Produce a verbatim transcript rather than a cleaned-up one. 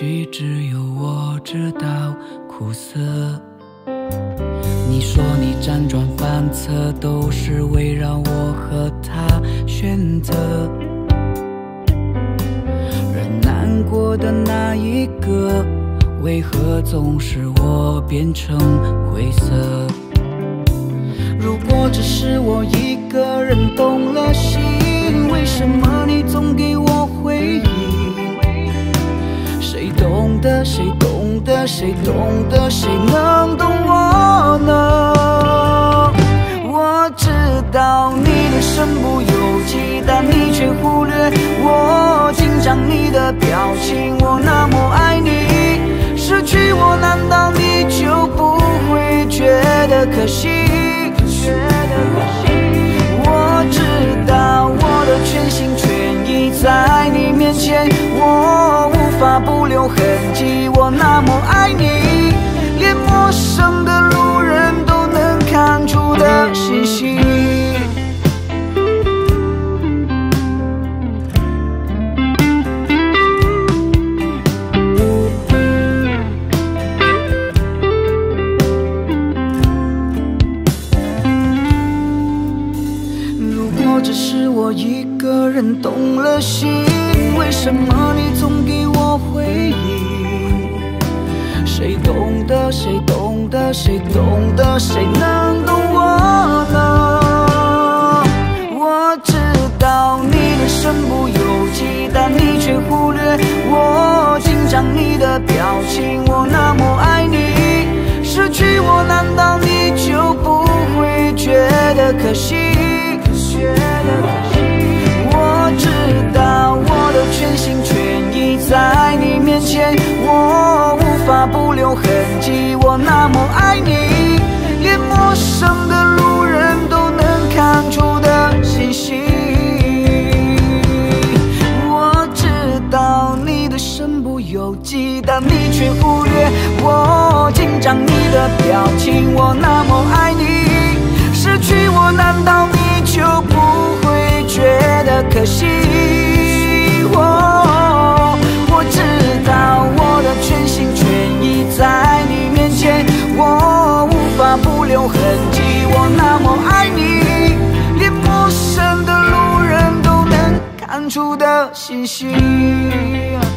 许只有我知道苦涩。你说你辗转反侧都是围绕我和他选择，而难过的那一个，为何总是我变成灰色？如果只是我一个人动了心，为什么你总给我回应？谁懂得，谁懂得，谁懂得，谁能懂我呢？我知道你的身不由己，但你却忽略我紧张你的表情。我那么爱你，失去我难道你就不会觉得可惜？我知道我的全心全意在你面前，我无法不留痕迹。我那么爱你，连陌生的路人都能看出的信息。只是我一个人动了心，为什么你总给我回应？谁懂得，谁懂得，谁懂得，谁能懂我呢？我知道你的身不由己，但你却忽略我紧张你的表情。我那么爱你，失去我难道你就不会觉得可惜？我知道我的全心全意在你面前，我无法不留痕迹。我那么爱你，连陌生的路人都能看出的信息。我知道你的身不由己，但你却忽略我紧张你的表情。我那么爱你，失去我难道你就不会觉得可惜？哦，我知道我的全心全意在你面前，我无法不留痕迹。我那么爱你，连陌生的路人都能看出的信息。